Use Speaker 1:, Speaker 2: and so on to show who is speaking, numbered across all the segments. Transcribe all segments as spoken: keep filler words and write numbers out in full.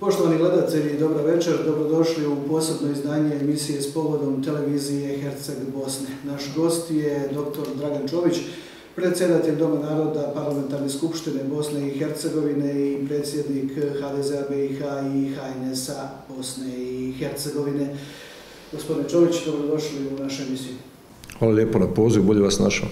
Speaker 1: Poštovani gledatelji, dobro večer, dobrodošli u posebno izdanje emisije s povodom televizije Herceg Bosne. Naš gost je doktor Dragan Čović, predsjedatelj Doma naroda Parlamentarne skupštine Bosne i Hercegovine i predsjednik H D Z-a B i H i H N S-a Bosne i Hercegovine. Gospodine Čović, dobrodošli u našu emisiju.
Speaker 2: Hvala lijepo na poziv, bolje vas našao.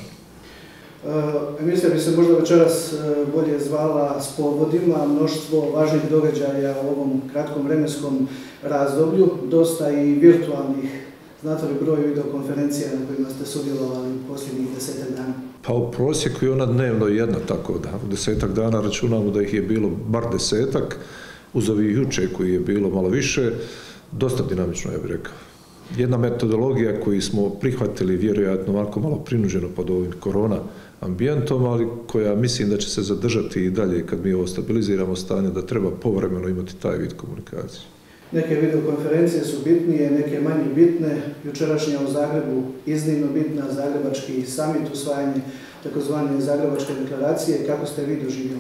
Speaker 1: Emisija bi se možda večeras bolje zvala s povodima, mnoštvo važnih događaja u ovom kratkom vremenskom razdoblju, dosta i virtualnih. Znate li broj videokonferencija na kojima ste sudjelovali posljednjih desetak dana?
Speaker 2: Pa u prosjeku je ona dnevno jedna, tako da u desetak dana računamo da ih je bilo bar desetak, uz ovih juče koji je bilo malo više, dosta dinamično, ja bih rekao. Jedna metodologija koju smo prihvatili vjerojatno ovako malo prinuđeno pod ovim korona ambijentom, ali koja mislim da će se zadržati i dalje kad mi ovo stabiliziramo stanje, da treba povremeno imati taj vid komunikacije.
Speaker 1: Neke videokonferencije su bitnije, neke manje bitne. Jučerašnja u Zagrebu iznimno bitna, Zagrebački summit, usvajanje takozvane Zagrebačke deklaracije. Kako ste vi doživjeli?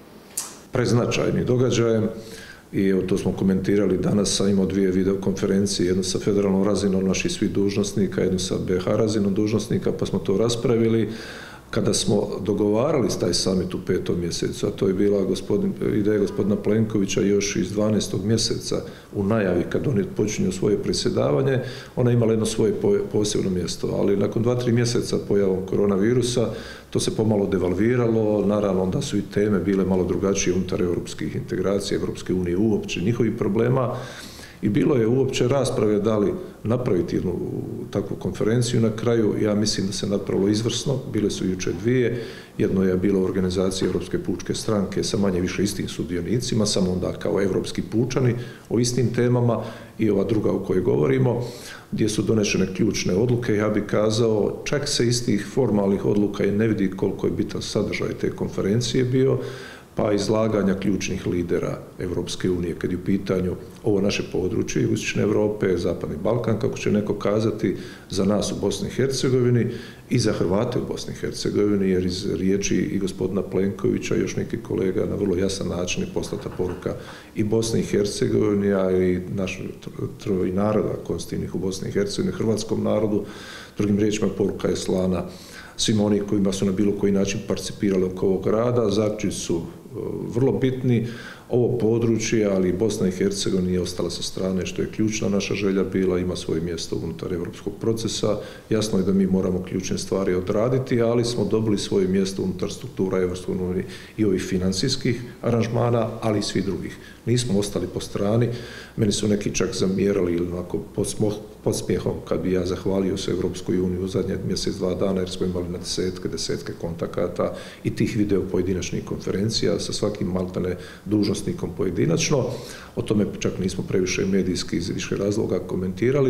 Speaker 2: Preznačajni događajem. I evo, to smo komentirali danas, sam imao dvije videokonferencije, jednu sa federalnom razinom naših svih dužnosnika, jednu sa B H razinom dužnosnika, pa smo to raspravili. Kada smo dogovarali taj summit u petom mjesecu, a to je bila gospodin, ideja gospodina Plenkovića još iz dvanaestog mjeseca u najavi kad oni počinju svoje predsjedavanje, ona je imala jedno svoje posebno mjesto, ali nakon dva, tri mjeseca pojavom koronavirusa to se pomalo devalviralo, naravno onda su i teme bile malo drugačije unutar europskih integracija, Evropske unije uopće, njihovih problema. I bilo je uopće rasprave da li napraviti jednu takvu konferenciju. Na kraju ja mislim da se napravilo izvrsno, bile su jučer dvije, jedno je bilo organizacija Europske pučke stranke sa manje više istim sudionicima, samo onda kao evropski pučani o istim temama, i ova druga o kojoj govorimo, gdje su donešene ključne odluke. Ja bih kazao, čak se iz tih formalnih odluka i ne vidi koliko je bitan sadržaj te konferencije bio, pa izlaganja ključnih lidera Evropske unije kad je u pitanju ovo naše područje, Jugoistočne Europe, Zapadni Balkan, kako će neko kazati, za nas u Bosni i Hercegovini i za Hrvate u Bosni i Hercegovini, jer iz riječi i gospodina Plenkovića i još nekih kolega na vrlo jasan način je poslata poruka i Bosni i Hercegovini, a i naših troji naroda konstitutivnih u Bosni i Hercegovini, hrvatskom narodu. Drugim riječima, poruka je slana svima onih kojima su na bilo koji način participirali oko ovog rada. Zaključci su vrlo bitni. Ovo područje, ali i Bosna i Hercegovina nije ostala sa strane, što je ključna naša želja bila, ima svoje mjesto unutar evropskog procesa. Jasno je da mi moramo ključne stvari odraditi, ali smo dobili svoje mjesto unutar struktura Evropske unije i ovih financijskih aranžmana, ali i svih drugih. Nismo ostali po strani. Meni su neki čak zamjerali ili onako podsmijehom kad bi ja zahvalio se Evropskoj uniji u zadnje mjesec, dva dana, jer smo imali na desetke, desetke kontakata i tih video pojedinačnih konferencija sa svakim maltene dužnosnikom pojedinačno. O tome čak nismo previše medijski iz više razloga komentirali.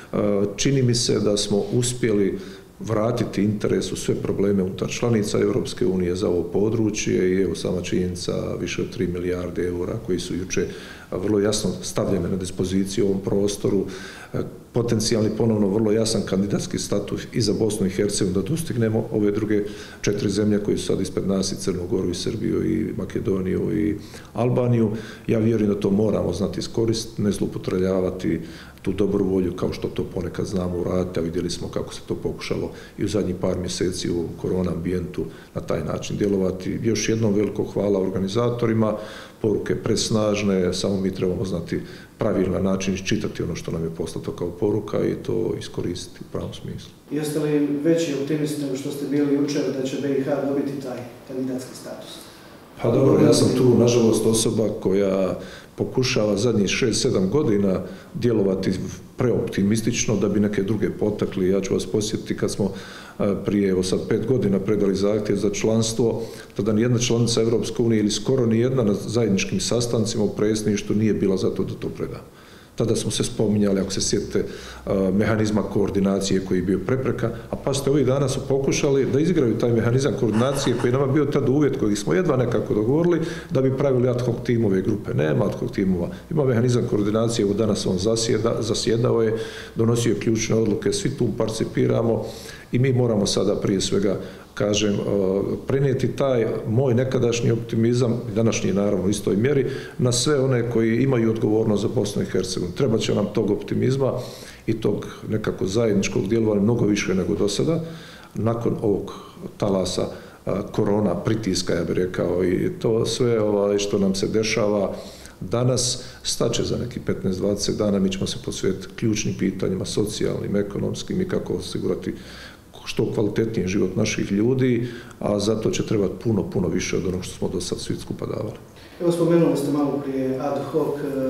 Speaker 2: Čini mi se da smo uspjeli vratiti interes u sve probleme unutar članica Evropske unije za ovo područje i evo sama činjenica više od tri milijarde eura koji su juče vrlo jasno stavljene na dispoziciju u ovom prostoru, potencijalni ponovno vrlo jasan kandidatski status i za Bosnu i Hercegovinu da dostignemo ove druge četiri zemlje koji su sad ispred nas, i Crnu Goru, i Srbiju, i Makedoniju, i Albaniju. Ja vjerujem da to moramo znati iskoristiti, ne zloupotrebljavati tu dobru volju kao što to ponekad znamo uraditi, a vidjeli smo kako se to pokušalo i u zadnjih par mjeseci u korona ambijentu na taj način djelovati. Još jednom veliko hvala organizatorima, poruke presnažne, samo mi trebamo znati pravilan način iščitati ono što nam je poslato kao poruka i to iskoristiti u pravom smislu.
Speaker 1: Jeste li veći optimist nego što ste bili jučer da će B i H dobiti taj kandidatski status?
Speaker 2: Pa dobro, ja sam tu nažalost osoba koja pokušava zadnjih šest sedam godina djelovati preoptimistično da bi neke druge potakli. Ja ću vas posjetiti kad smo prije, evo sad, pet godina predali zahtjev za članstvo, tada nijedna članica Evropske unije ili skoro nijedna na zajedničkim sastancima u predsjedništvu nije bila za to da to preda. Tada smo se spominjali, ako se sjetite, mehanizma koordinacije koji je bio prepreka, a pa ste ovih dana su pokušali da izigraju taj mehanizam koordinacije koji je nama bio tada uvjet koji smo jedva nekako dogovorili da bi pravili ad hoc timove grupe. Nema ad hoc timova. Ima mehanizam koordinacije, evo danas on zasjeda, zasjedao je, donosio ključne odluke, svi tu participiramo i mi moramo sada prije svega kažem, prenijeti taj moj nekadašnji optimizam, današnji naravno u istoj mjeri, na sve one koji imaju odgovornost za Bosnu i Hercegovinu. Treba će nam tog optimizma i tog nekako zajedničkog djelovanja mnogo više nego do sada, nakon ovog talasa korona pritiska, ja bih rekao, i to sve ovaj, što nam se dešava danas staće za neki petnaest do dvadeset dana, mi ćemo se posvetiti ključnim pitanjima, socijalnim, ekonomskim i kako osigurati što kvalitetniji život naših ljudi, a zato će trebati puno, puno više od onog što smo do sad svi skupa davali.
Speaker 1: Evo, spomenuli ste malo prije ad hoc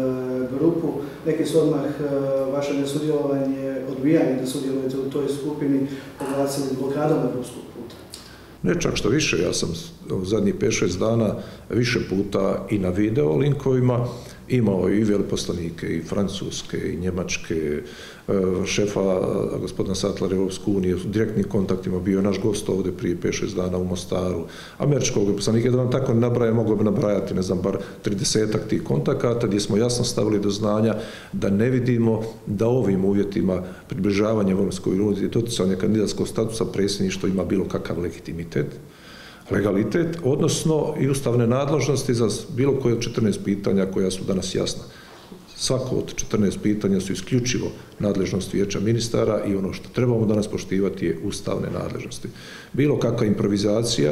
Speaker 1: grupu, neki su odmah vaše nesudjelovanje, odbijanje da sudjelujete u toj skupini proglasili blokadom evropskog puta.
Speaker 2: Ne, čak što više, ja sam u zadnjih pet šest dana više puta i na video linkovima imao i veleposlanike i Francuske i Njemačke, šefa gospodina Sattlera Europske unije, u direktnim kontaktima, bio je naš gost ovdje prije pet šest dana u Mostaru, američkog veleposlanika, da vam tako nabraja, mogu bi nabrajati, ne znam, bar tridesetak tih kontakata, gdje smo jasno stavili do znanja da ne vidimo da ovim uvjetima približavanja Europskoj uniji, doticanja kandidatskog statusa predsjedništva ima bilo kakav legitimitet, legalitet, odnosno i ustavne nadležnosti za bilo koje od četrnaest pitanja koja su danas jasna. Svako od četrnaest pitanja su isključivo nadležnost vijeća ministara i ono što trebamo danas poštivati je ustavne nadležnosti. Bilo kakva improvizacija,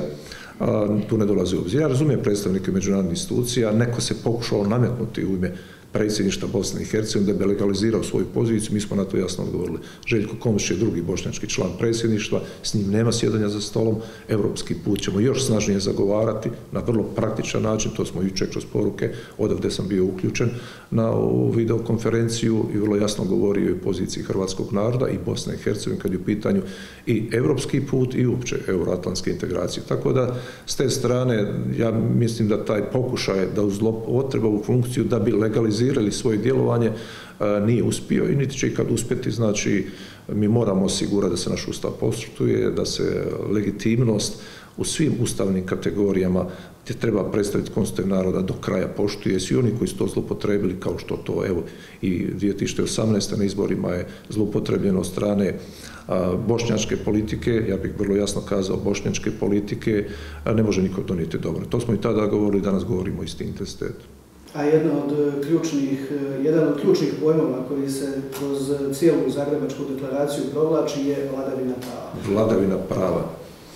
Speaker 2: a, tu ne dolazi u obzir. Ja razumijem predstavnike međunarodnih institucija, neko se pokušao nametnuti u ime predsjedništva Bosne i Hercegovine da bi legalizirao svoju poziciju, mi smo na to jasno odgovorili. Željko Komšić je drugi bošnjački član predsjedništva, s njim nema sjedanja za stolom, evropski put ćemo još snažnije zagovarati na vrlo praktičan način, to smo jučer kroz poruke, odavde sam bio uključen na ovu videokonferenciju i vrlo jasno govorio o poziciji hrvatskog naroda i Bosne i Hercegovine kad je u pitanju i evropski put i uopće euroatlantske integracije. Tako da, s te strane, ja mislim da taj pokušaj da uzlopotreba u funkciju da bi legalizirali svoje djelovanje nije uspio i niti će i kad uspjeti, znači mi moramo osigurati da se naš ustav poštuje, da se legitimnost u svim ustavnim kategorijama gdje treba predstaviti konstitutivnog naroda do kraja poštuje. Svi oni koji su to zloupotrebili, kao što to evo i dvije tisuće osamnaeste. na izborima je zloupotrebljeno od strane a, bošnjačke politike, ja bih vrlo jasno kazao bošnjačke politike, a ne može niko donijeti dobro. To smo i tada govorili, danas govorimo o istim intenzitetu.
Speaker 1: A jedna od ključnih, jedan od ključnih pojmova koji se kroz cijelu Zagrebačku deklaraciju provlači je vladavina prava.
Speaker 2: Vladavina prava.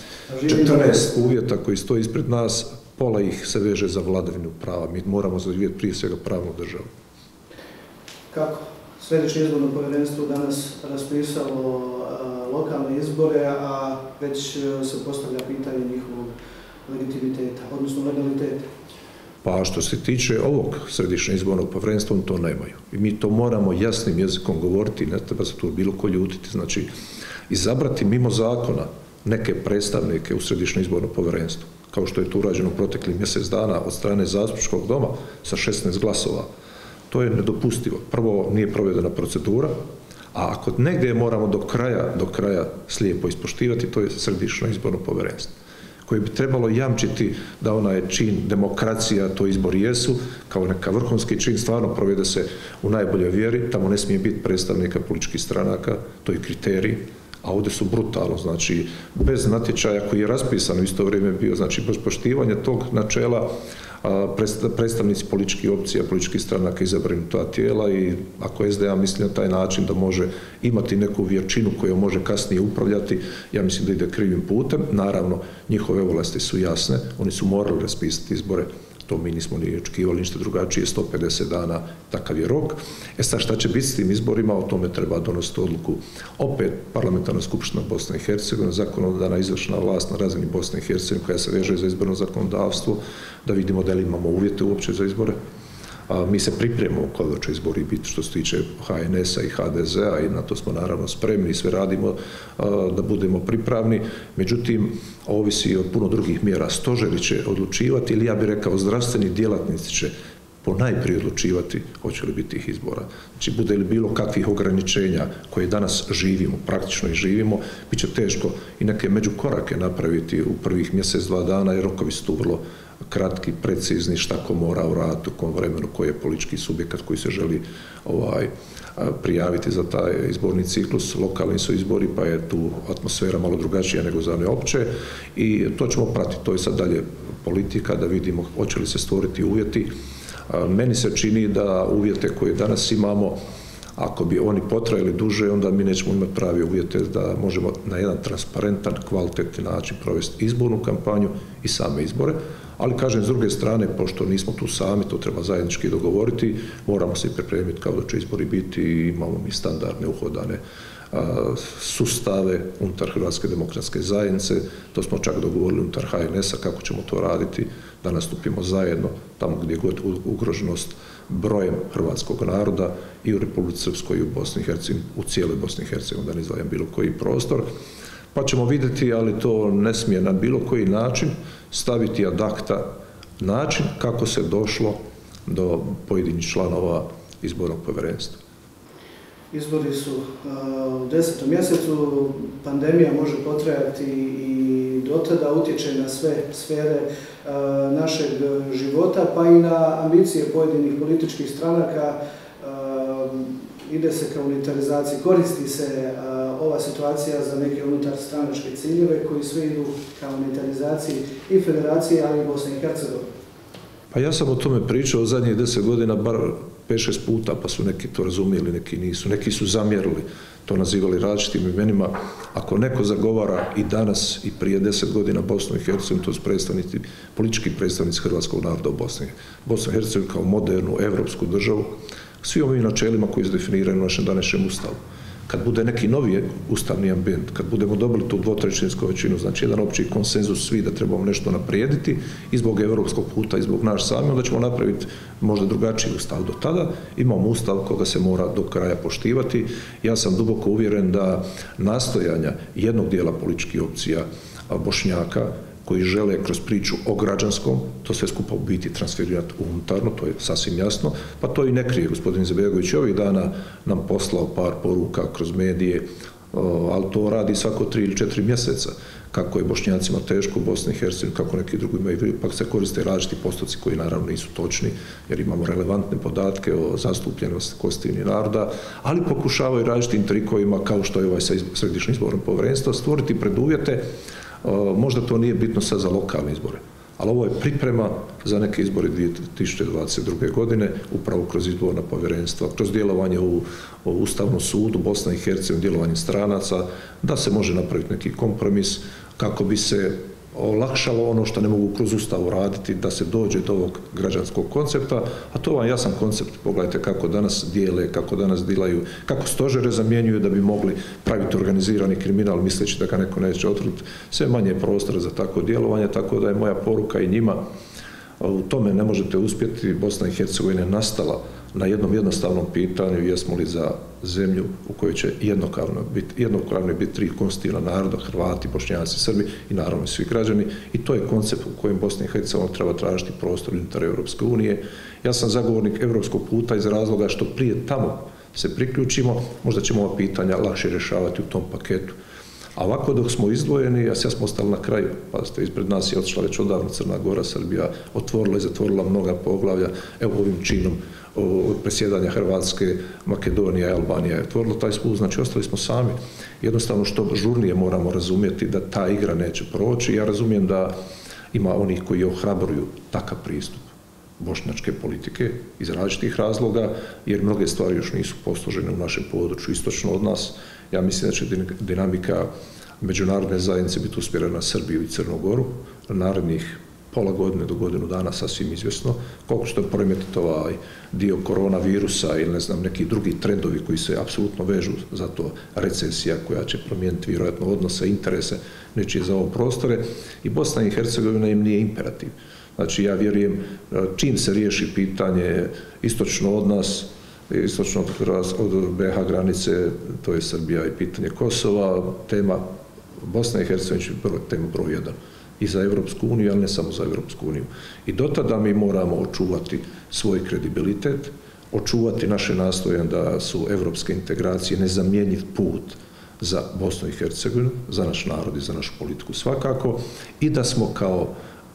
Speaker 2: četrnaest uvjeta koji stoji ispred nas, pola ih se veže za vladavinu prava. Mi moramo zaživjeti prije svega pravnu državu.
Speaker 1: Kako? Središnje izborno povjerenstvo danas raspisalo lokalne izbore, a već se postavlja pitanje njihovog legitimiteta, odnosno legaliteta.
Speaker 2: Pa što se tiče ovog središnjeg izbornog povjerenstva, to nemaju. I mi to moramo jasnim jezikom govoriti, ne treba se tu bilo ko ljutiti. Znači, izabrati mimo zakona neke predstavnike u središnje izborno povjerenstvo, kao što je to urađeno proteklih mjesec dana od strane zastupničkog doma sa šesnaest glasova, to je nedopustivo. Prvo, nije provedena procedura, a ako negdje moramo do kraja, do kraja slijepo ispoštivati, to je središnje izborno povjerenstvo, koje bi trebalo jamčiti da ona je čin demokracija, to izbori jesu, kao neka vrhunski čin, stvarno provede se u najboljoj vjeri, tamo ne smije biti predstavnika političkih stranaka, to je kriterij, a ovdje su brutalno, znači, bez natječaja koji je raspisan u isto vrijeme bio, znači, bez poštivanja tog načela, predstavnici političkih opcija, političkih stranaka izabrani ta tijela i ako S D A misli na taj način da može imati neku vječinu koju može kasnije upravljati, ja mislim da ide krivim putem. Naravno, njihove ovlasti su jasne, oni su morali raspisati izbore, to mi nismo ni očekivali ništa drugačije, sto pedeset dana, takav je rok. E sad, šta će biti s tim izborima, o tome treba donositi odluku. Opet, parlamentarna skupština Bosne i Hercegovine, zakonodavna izvršna vlast na razini Bosne i Hercegovine koja se veže za izborno zakonodavstvo, da vidimo da li imamo uvjete uopće za izbore. A mi se pripremamo kada će izbori biti što se tiče H N S-a i H D Z-a i na to smo naravno spremni i sve radimo a, da budemo pripravni. Međutim, ovisi od puno drugih mjera. Stožeri će odlučivati ili ja bih rekao zdravstveni djelatnici će ponajprije odlučivati hoće li biti tih izbora. Znači, bude li bilo kakvih ograničenja koje danas živimo, praktično i živimo, bit će teško i neke međukorake napraviti u prvih mjesec, dva dana, jer rokovi su tu vrlo kratki, precizni, šta ko mora uraditi u kom vremenu, koji je politički subjekat koji se želi ovaj, prijaviti za taj izborni ciklus. Lokalni su izbori, pa je tu atmosfera malo drugačija nego za one opće i to ćemo pratiti. To je sad dalje politika, da vidimo hoće li se stvoriti uvjeti. Meni se čini da uvjete koje danas imamo, ako bi oni potrajali duže, onda mi nećemo imati pravi uvjete da možemo na jedan transparentan, kvalitetni način provesti izbornu kampanju i same izbore. Ali, kažem, s druge strane, pošto nismo tu sami, to treba zajednički dogovoriti, moramo se pripremiti kao da će izbori biti i imamo mi standardne, uhodane a, sustave unutar Hrvatske demokratske zajednice. To smo čak dogovorili unutar H N S-a kako ćemo to raditi, da nastupimo zajedno tamo gdje je god ugroženost brojem hrvatskog naroda i u Republici Srpskoj i u Bosni i Hercegovini, u cijeloj Bosni i Hercegovini, da ne izdvajam bilo koji prostor. Pa ćemo vidjeti, ali to ne smije na bilo koji način staviti ad acta način kako se došlo do pojedinih članova izbornog povjerenstva.
Speaker 1: Izbori su u desetom mjesecu, pandemija može potrajati i do tada, utječe na sve sfere našeg života, pa i na ambicije pojedinih političkih stranaka. Ide se ka unitarizaciji, koristi se ova situacija za neke unutar stranačke ciljeve koji sve idu ka unitarizaciji i federacije, ali i Bosne i Hercegovine.
Speaker 2: Pa ja sam o tome pričao zadnjih deset godina, bar pet šest puta, pa su neki to razumijeli, neki nisu. Neki su zamjerili, to nazivali različitim imenima. Ako neko zagovara i danas i prije deset godina Bosnu i Hercegovinu, to su predstavnici, politički predstavnici hrvatskog naroda u Bosni. Bosnu i Hercegovinu kao modernu, evropsku državu, svi ovim načelima koji se definiraju u našem današnjem ustavu. Kad bude neki novi ustavni ambijent, kad budemo dobili tu dvotrećinsku većinu, znači jedan opći konsenzus svi da trebamo nešto naprijediti i zbog evropskog puta i zbog naš sami, onda ćemo napraviti možda drugačiji ustav. Do tada imamo ustav koga se mora do kraja poštivati. Ja sam duboko uvjeren da nastojanja jednog dijela političkih opcija Bošnjaka koji žele kroz priču o građanskom, to sve skupa u biti transferirati unutarno, to je sasvim jasno, pa to i ne krije. Gospodin Izetbegović ovih dana nam poslao par poruka kroz medije, ali to radi svako tri ili četiri mjeseca, kako je Bošnjacima teško u Bosni i Hercegovini, kako neki drugi imaju, pa se koriste različiti postoci koji naravno nisu točni, jer imamo relevantne podatke o zastupljenosti konstitutivnih naroda, ali pokušavaju različitim trikovima, kao što je ovaj središnji izborno povjerenstvo, stvoriti preduvjete. Možda to nije bitno sad za lokalne izbore, ali ovo je priprema za neke izbore dvije tisuće dvadeset druge. godine, upravo kroz izborna povjerenstva, kroz djelovanje u, u Ustavnom sudu Bosna i Hercegovina, djelovanje stranaca, da se može napraviti neki kompromis kako bi se olakšalo ono što ne mogu kroz Ustav raditi, da se dođe do ovog građanskog koncepta, a to vam jasan koncept. Pogledajte kako danas dijele, kako danas dilaju, kako stožere zamjenjuju da bi mogli praviti organizirani kriminal misleći da ga neko neće otkriti. Sve manje prostora za tako djelovanje, tako da je moja poruka i njima, u tome ne možete uspjeti. Bosna i Hercegovina je nastala na jednom jednostavnom pitanju, jesmo li za zemlju u kojoj će jednokravno biti, jednokravno biti tri konstitutivna naroda, Hrvati, Bošnjaci, Srbi i naravno svi građani, i to je koncept u kojem Bosna i Hercegovina treba tražiti prostor unutar Europske unije. Ja sam zagovornik evropskog puta iz razloga što prije tamo se priključimo, možda ćemo ova pitanja lakše rješavati u tom paketu. A ovako dok smo izdvojeni, a sve smo ostali na kraju, pazite, ispred nas je otišla već odavno Crna Gora, Srbija otvorila i zatvorila mnoga poglavlja, evo ovim činom presjedanja Hrvatske, Makedonija i Albanija je otvorila taj spust, znači ostali smo sami. Jednostavno što žurnije moramo razumjeti da ta igra neće proći. Ja razumijem da ima onih koji ohrabruju takav pristup bošnjačke politike iz različitih razloga, jer mnoge stvari još nisu posložene u našem području istočno od nas. Ja mislim da će dinamika međunarodne zajednice biti usmjerena na Srbiju i Crnu Goru narednih pola godine do godinu dana, sasvim izvjesno. Koliko što je poremetiti ovaj dio koronavirusa ili ne znam neki drugi trendovi koji se apsolutno vežu za to, recesija koja će promijeniti vjerojatno odnose, interese nečije za ovo prostore, i Bosna i Hercegovina im nije imperativ. Znači ja vjerujem čim se riješi pitanje istočno od nas, istočno od B H granice, to je Srbija i pitanje Kosova, tema Bosna i Hercegovina će biti tema broj jedan i za Evropsku uniju, ali ne samo za Evropsku uniju. I do tada mi moramo očuvati svoj kredibilitet, očuvati naše nastojanje da su evropske integracije nezamjenjiv put za Bosnu i Hercegovinu, za naš narod i za našu politiku svakako, i da smo kao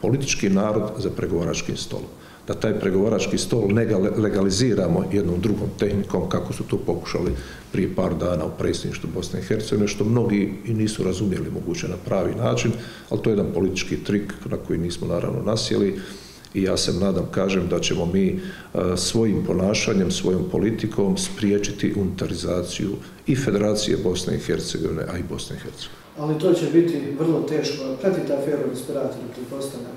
Speaker 2: politički narod za pregovaračkim stolom. Da taj pregovarački stol ne legaliziramo jednom drugom tehnikom, kako su to pokušali prije par dana u predsjedništvu Bosne i Hercegovine, što mnogi i nisu razumjeli moguće na pravi način, ali to je jedan politički trik na koji nismo naravno nasjeli i ja se nadam, kažem, da ćemo mi svojim ponašanjem, svojom politikom spriječiti unitarizaciju i Federacije Bosne i Hercegovine, a i Bosne i Hercegovine.
Speaker 1: Ali to će biti vrlo teško. Pratite aferu respiratora, pretpostavljam.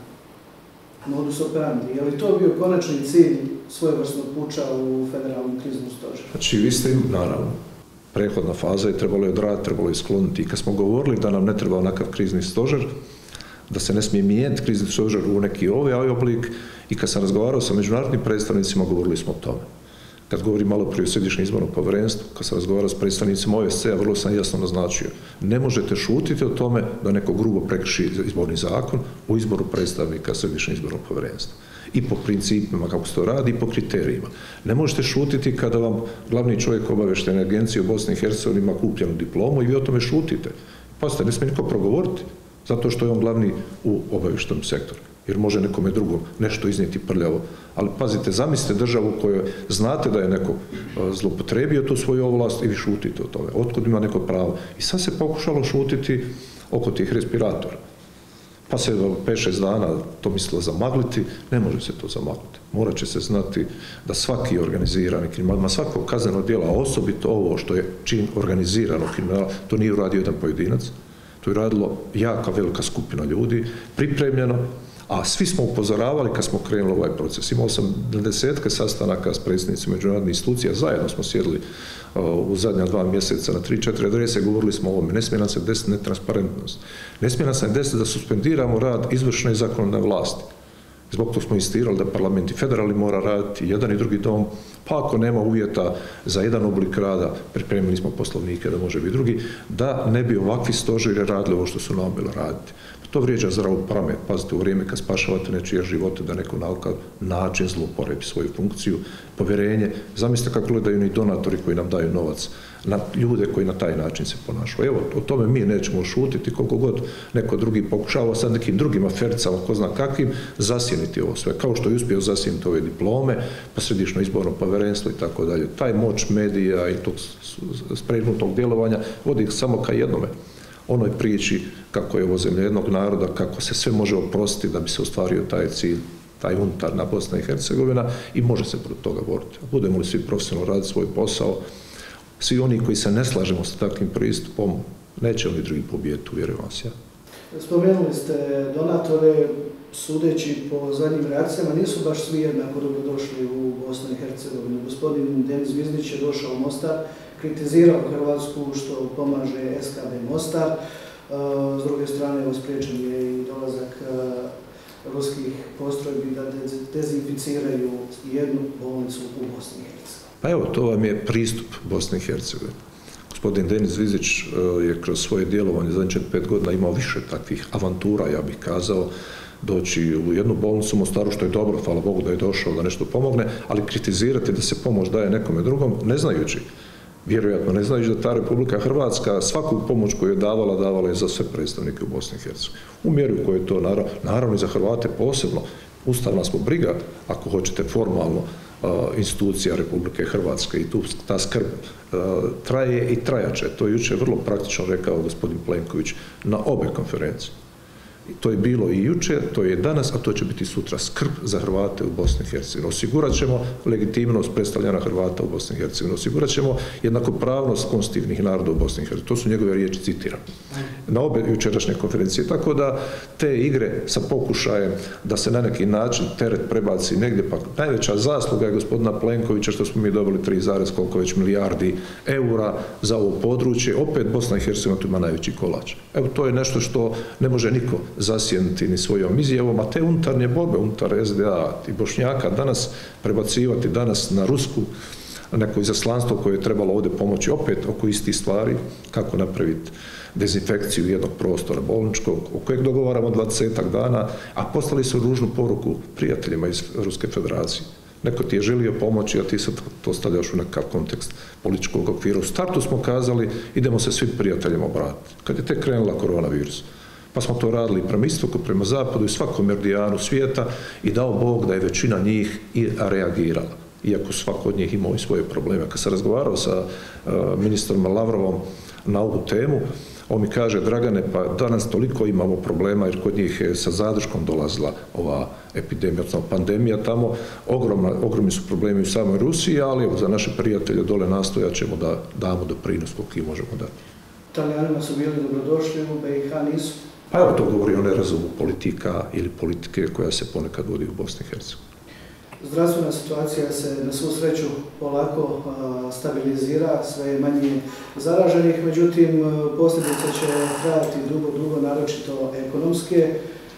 Speaker 1: Modus operandi. Je li to bio konačni cilj svojevrsnog puča u federalnom kriznom stožeru?
Speaker 2: Znači, vi ste, naravno, prehodna faza je trebalo je odraditi, trebalo je skloniti. I kad smo govorili da nam ne treba onakav krizni stožer, da se ne smije mijenjati krizni stožer u neki ovaj oblik, i kad sam razgovarao sa međunarodnim predstavnicima, govorili smo o tome. Kad govorim malo prije o Središnjem izbornom povjerenstvu, kad sam razgovarao s predstavnicima O S C-a, vrlo sam jasno naznačio. Ne možete šutiti o tome da neko grubo prekrši izborni zakon u izboru predstavnika Središnjeg izbornog povjerenstva. I po principima kako se to radi, i po kriterijima. Ne možete šutiti kada vam glavni čovjek obavještajne agencije u Bosni i Hercegovini ima kupljenu diplomu i vi o tome šutite. Pazite, ne smije niko progovoriti, zato što je on glavni u obavještajnom sektoru, jer može nekome drugom nešto iznijeti prljavo. Ali pazite, zamislite državu u kojoj znate da je neko zloupotrijebio tu svoju ovlast i vi šutite o tome. Otkud ima neko pravo? I sad se pokušalo šutiti oko tih respiratora. Pa se do pet šest dana to mislilo zamagliti, ne može se to zamagliti. Morat će se znati da svaki organizirani kriminal, ma svako kazneno djelo, a osobito ovo što je čin organiziranog kriminala, to nije uradio jedan pojedinac, to je radilo jaka velika skupina ljudi, pripremljeno, a svi smo upozoravali kad smo krenuli ovaj proces. Imao sam desetke sastanaka s predsjednicima međunarodnih institucija, zajedno smo sjedili u zadnja dva mjeseca na tri četiri adrese, govorili smo o ovome. Ne smije nam se desiti netransparentnost. Ne smije nam se desiti da suspendiramo rad izvršne i zakonodavne vlasti. Zbog toga smo insistirali da parlament i federalni mora raditi, jedan i drugi dom, pa ako nema uvjeta za jedan oblik rada, pripremili smo poslovnike da može biti drugi, da ne bi ovakvi stožeri radili ovo što su naumili raditi. To vrijeđa zdravu pamet. Pazite, u vrijeme kad spašavate nečije živote, da neko na ovakav način zlouporabi svoju funkciju, povjerenje. Zamislite kako gledaju ni donatori koji nam daju novac na ljude koji na taj način se ponašaju. Evo, o tome mi nećemo šutiti koliko god neko drugi pokušava sad nekim drugim afericama, ko zna kakvim, zasjeniti ovo sve. Kao što je uspio zasjeniti ove diplome, pa Središnje izborno povjerenstvo i tako dalje. Taj moć medija i tog spregnutog djelovanja vodi samo ka jednome. Onoj priči kako je ovo zemlja jednog naroda, kako se sve može oprostiti da bi se ostvario taj cilj, taj unitarna Bosna i Hercegovina, i može se protiv toga boriti. Budemo li svi profesionalno raditi svoj posao, svi oni koji se ne slažemo sa takvim pristupom, neće oni drugi pobijeti, uvjerujem vas ja.
Speaker 1: Spomenuli ste donatore, sudeći po zadnjim reakcijama, nisu baš svi jednako dobrodošli u Bosnu i Hercegovinu. Gospodin Denis Zvizdić je došao u Mostar, kritizirao Hrvatsku što pomaže S K D Mostar. S druge strane, spriječen je i dolazak ruskih postrojbi da dezinficiraju jednu bolnicu u Bosni i Hercegovini.
Speaker 2: Pa evo, to vam je pristup Bosne i Hercegovine. Gospodin Denis Zvizdić je kroz svoje djelovanje zadnjih četiri pet godina imao više takvih avantura, ja bih kazao, doći u jednu bolnicu u Mostaru, što je dobro, hvala Bogu da je došao da nešto pomogne, ali kritizirati da se pomoć daje nekome drugom, ne znajući, vjerojatno ne znajući da ta Republika Hrvatska svaku pomoć koju je davala, davala je za sve predstavnike u Bosni i Hercegovini. U mjeri u kojoj je to, naravno, naravno i za Hrvate posebno, ustavna smo briga, ako hoćete formalno, institucija Republike Hrvatske, i tu ta skrb traje i trajače. To je jučer vrlo praktično rekao gospodin Plenković na obe konferencije. To je bilo i jučer, to je danas, a to će biti sutra. Skrb za Hrvate u Bosni i Hercegovini. Osigurat ćemo legitimnost predstavljanja Hrvata u Bosni i Hercegovini. Osigurat ćemo jednakopravnost konstitutivnih naroda u Bosni i Hercegovini. To su njegove riječi, citiram. Na obe jučerašnje konferencije. Tako da te igre sa pokušajem da se na neki način teret prebaci negdje, pa najveća zasluga je gospodina Plenkovića što smo mi dobili tri zarez koliko već milijardi eura za ovo područje. Opet Bosna i Hercegovina tu ima najveći kolač. Evo, to je nešto što ne može niko zasjeniti ni svojom izjavom, a te unutarnje borbe unutar S D A i Bošnjaka danas prebacivati danas na Rusku, neko izaslanstvo koje je trebalo ovdje pomoći opet oko istih stvari, kako napraviti dezinfekciju jednog prostora bolničkog, o kojeg dogovaramo dvadesetak dana, a poslali su ružnu poruku prijateljima iz Ruske federacije. Neko ti je želio pomoći, a ti sad to stavljaš u nekakav kontekst političkog okvira. U startu smo kazali, idemo se svim prijateljima obratiti. Kad je tek krenula koronavirus, Pa smo to radili prema istoku, prema zapadu i svakom meridijanu svijeta i dao Bog da je većina njih i reagirala. Iako svako od njih imao i svoje probleme. Kad sam razgovarao sa uh, ministrom Lavrovom na ovu temu, on mi kaže, Dragane, pa danas toliko imamo problema jer kod njih je sa zadrškom dolazila ova epidemija, odnosno pandemija tamo, ogromna, ogromni su problemi u samoj Rusiji, ali evo, za naše prijatelje dole nastojat ćemo da damo doprinos koliko možemo dati.
Speaker 1: Talijanima su bili dobrodošli, u B i H nisu?
Speaker 2: Pa evo to govori o nerazumu politika ili politike koja se ponekad vodi u Bosni i Hercegovini.
Speaker 1: Zdravstvena situacija se na svu sreću polako stabilizira, sve je manje zaraženih, međutim posljedice će trajati dugo, dugo, naročito ekonomske.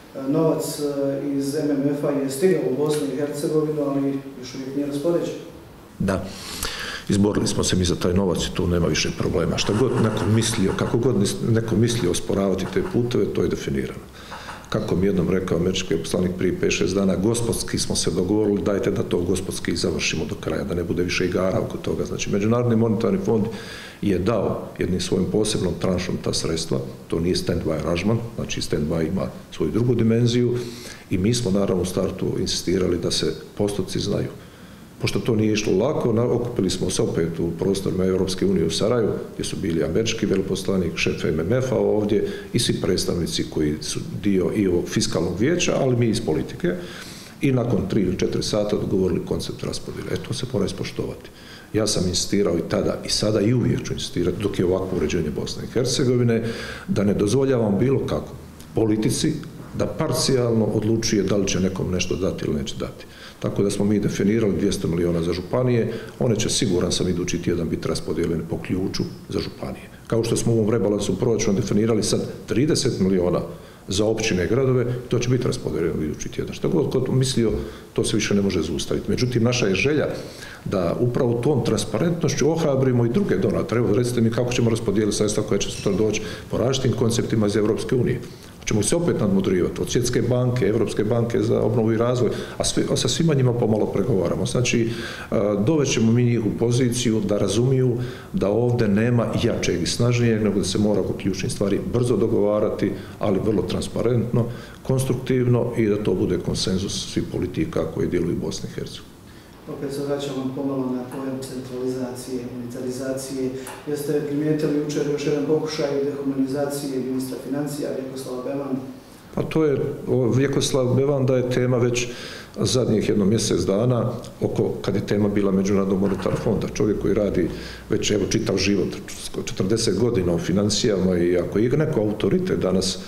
Speaker 1: Novac iz M M F-a je stigao u Bosnu i Hercegovinu, ali još uvijek nije raspoređen.
Speaker 2: Da. Izborili smo se mi za taj novac i tu nema više problema. Šta god neko mislio, kako god neko mislio osporavati te puteve, to je definirano. Kako mi jednom rekao američki poslanik prije pet šest dana, gospodski smo se dogovorili, dajte da to gospodski završimo do kraja, da ne bude više igara oko toga. Znači, Međunarodni monetarni fond je dao jednim svojim posebnom tranšom ta sredstva, to nije stand-by aranžman, znači stand-by ima svoju drugu dimenziju i mi smo naravno u startu insistirali da se postotci znaju. Pošto to nije išlo lako, okupili smo se opet u prostorima Europske unije u Sarajevu, gdje su bili američki veleposlanik, šef M M F-a ovdje i svi predstavnici koji su dio i ovog fiskalnog vijeća, ali mi iz politike. I nakon tri ili četiri sata dogovorili koncept raspodjele. E, to se mora ispoštovati. Ja sam insistirao i tada i sada i uvijek ću insistirati, dok je ovakvo uređenje Bosne i Hercegovine, da ne dozvoljavam bilo kako politici da parcijalno odlučuje da li će nekom nešto dati ili neće dati. Tako da smo mi definirali dvjesto miliona za županije, one će siguran sam idući tjedan biti raspodijeljene po ključu za županije. Kao što smo u ovom rebalansu proračuna definirali sad trideset miliona za općine i gradove, to će biti raspodijeljeno idući tjedan. Što god ko mislio, to se više ne može zaustaviti. Međutim, naša je želja da upravo tom transparentnošću ohrabrimo i druge donatore. Evo, recite mi kako ćemo raspodijeliti sredstva koja će sutra doći po različitim konceptima iz Europske unije. Ćemo se opet nadmudrivati od Svjetske banke, Europske banke za obnovu i razvoj, a, svi, a sa svima njima pomalo pregovaramo. Znači, dovećemo mi njih u poziciju da razumiju da ovdje nema jačeg i snažnijeg, nego da se mora oko ključnih stvari brzo dogovarati, ali vrlo transparentno, konstruktivno i da to bude konsenzus svih politika koji djeluju u Bosni i Hercegovini.
Speaker 1: Opet se vraćamo pomalo na pojam centralizacije, unitarizacije. Jeste primijetili jučer još jedan pokušaj dehumanizacije ministra financija Vjekoslava Bevanda?
Speaker 2: Pa to je, Vjekoslav Bevanda je tema već zadnjih jedno mjesec dana, oko, kad je tema bila Međunarodnog monetarnog fonda. Čovjek koji radi već evo čitav život, četrdeset godina u financijama i ako je neko autoritet danas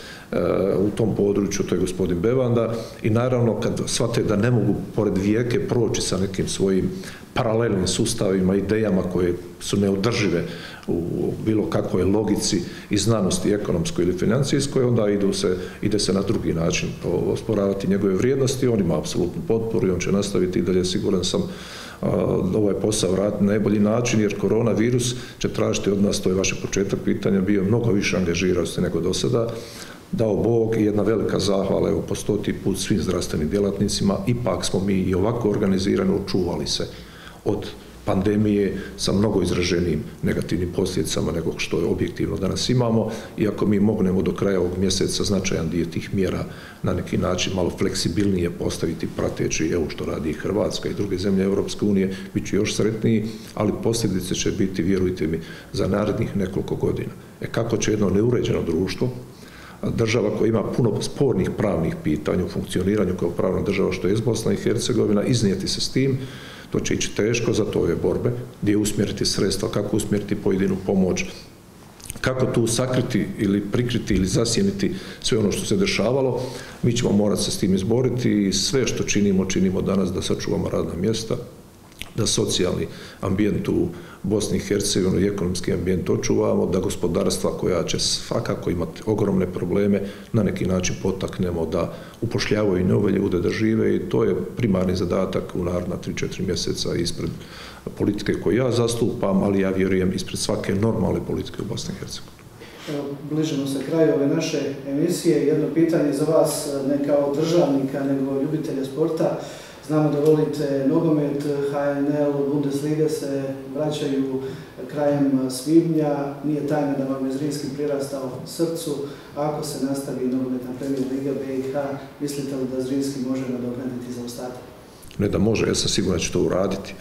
Speaker 2: u tom području, to je gospodin Bevanda i naravno kad shvate da ne mogu pored vijeke proći sa nekim svojim paralelnim sustavima, idejama koje su neodržive u bilo kakvoj logici i znanosti ekonomskoj ili financijskoj, onda idu se, ide se na drugi način osporavati njegove vrijednosti, on ima apsolutnu potporu i on će nastaviti i dalje, siguran sam, ovaj posao raditi na najbolji način, jer koronavirus će tražiti od nas, to je vaše početak pitanja, bio mnogo više angažiranosti nego do sada. Dao Bog i jedna velika zahvala, evo po stoti put svim zdravstvenim djelatnicima, ipak smo mi i ovako organizirano očuvali se od pandemije sa mnogo izraženijim negativnim posljedicama nego što je objektivno danas imamo, iako mi mognemo do kraja ovog mjeseca značajan dio tih mjera na neki način malo fleksibilnije postaviti prateći evo što radi i Hrvatska i druge zemlje Europske unije, bit će još sretniji, ali posljedice će biti, vjerujte mi, za narednih nekoliko godina. E kako će jedno neuređeno društvo, država koja ima puno spornih pravnih pitanja u funkcioniranju kao pravna država što je Bosna i Hercegovina, iznijeti se s tim, to će ići teško za to ove borbe, gdje usmjeriti sredstva, kako usmjeriti pojedinu pomoć, kako tu sakriti ili prikriti ili zasjeniti sve ono što se dešavalo, mi ćemo morati se s tim izboriti i sve što činimo, činimo danas da sačuvamo radna mjesta, da socijalni ambijent u Bosni i Hercegovini i ekonomski ambijent očuvamo, da gospodarstva koja će svakako imati ogromne probleme na neki način potaknemo da upošljavaju nove ljude, da žive i to je primarni zadatak u naredna tri četiri mjeseca ispred politike koju ja zastupam, ali ja vjerujem ispred svake normalne politike u Bosni i Hercegovini.
Speaker 1: Evo, bližimo se kraju ove naše emisije. Jedno pitanje za vas, ne kao državnika, nego ljubitelja sporta. Znamo da volite nogomet, H N L, Bundesliga se vraćaju krajem svibnja. Nije tajna da vam je Zrinski prirastao srcu. Ako se nastavi nogometna Premier Liga B i H, mislite li da Zrinski može nadoknaditi zaostatak?
Speaker 2: Ne da može, ja sam siguran da će to uraditi.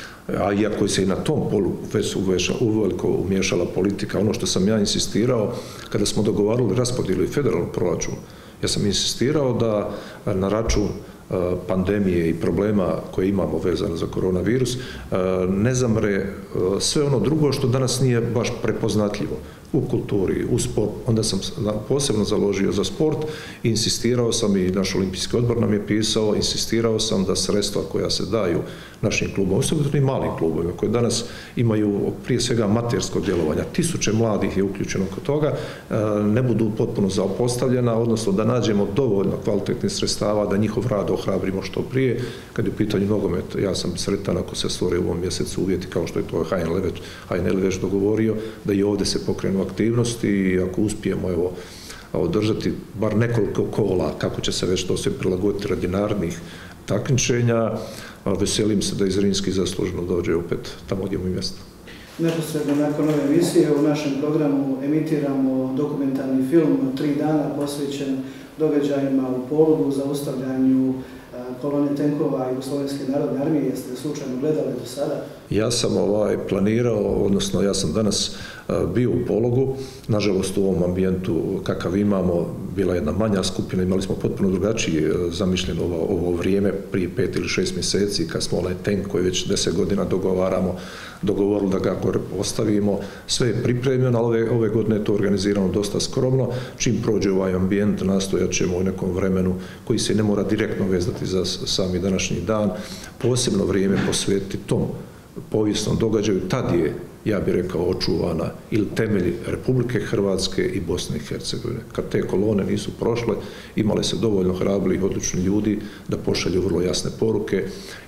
Speaker 2: A iako se i na tom polu već uveliko umiješala politika, ono što sam ja insistirao, kada smo dogovarali raspodjelu i federalnog proračuna, ja sam insistirao da na račun pandemije i problema koje imamo vezano za koronavirus, ne zamre sve ono drugo što danas nije baš prepoznatljivo u kulturi, u sport. Onda sam posebno založio za sport i insistirao sam, i naš olimpijski odbor nam je pisao, insistirao sam da sredstva koja se daju našim klubovima, osobito i malim klubovima koji danas imaju prije svega amatersko djelovanja, tisuće mladih je uključeno kod toga, ne budu potpuno zapostavljena, odnosno da nađemo dovoljno kvalitetnih sredstava da njihov rad ohrabrimo što prije. Kad je u pitanju nogomet, ja sam sretan ako se stvore u ovom mjesecu uvjeti kao što je to H N L već dogovorio, da i ovdje se pokrenu aktivnosti i ako uspijemo evo održati bar nekoliko kola, kako će se već to sve prilagoditi radi narednih takmičenja, veselim se da iz Zrinski zaslužno dođe opet tamo gdje mu je mjesto.
Speaker 1: Neposredno nakon ove emisije u našem programu emitiramo dokumentarni film Tri dana posvećen događajima u Polugu, zaustavljanju kolone tenkova Jugoslovenske narodne armije. Jeste slučajno gledali do sada?
Speaker 2: Ja sam ovaj planirao, odnosno ja sam danas bio u Pologu, nažalost u ovom ambijentu kakav imamo, bila jedna manja skupina, imali smo potpuno drugačije zamišljeno ovo, ovo vrijeme prije pet ili šest mjeseci kad smo onaj tenk koji već deset godina dogovaramo, dogovorili da ga gore ostavimo, sve je pripremljeno, ali ove, ove godine je to organizirano dosta skromno. Čim prođe ovaj ambijent, nastojat ćemo u nekom vremenu koji se ne mora direktno vezati za sami današnji dan, posebno vrijeme posvetiti tom povijesnom događaju. Tad je, ja bih rekao, očuvana ili temelji Republike Hrvatske i Bosne i Hercegovine. Kad te kolone nisu prošle, imale se dovoljno hrabrih, odlučnih ljudi da pošalju vrlo jasne poruke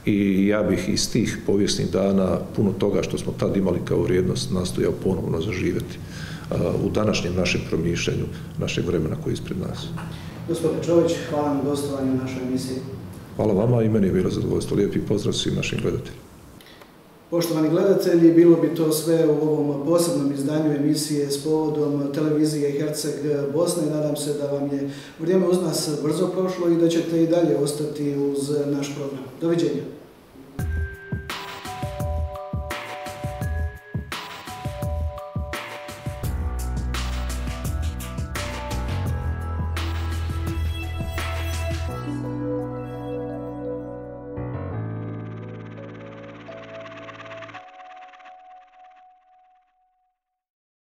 Speaker 2: i ja bih iz tih povijesnih dana puno toga što smo tad imali kao vrijednost nastojao ponovno zaživjeti u današnjem našem promišljanju, našeg vremena koji je ispred nas.
Speaker 1: Gospodine Čović, hvala na gostovanju u našoj emisiji.
Speaker 2: Hvala vama i meni je bilo zadovoljstvo. Lijepi pozdrav svim našim gledateljima.
Speaker 1: Poštovani gledatelji, bilo bi to sve u ovom posebnom izdanju emisije s povodom televizije Herceg Bosne. Nadam se da vam je vrijeme uz nas brzo prošlo i da ćete i dalje ostati uz naš program. Doviđenja.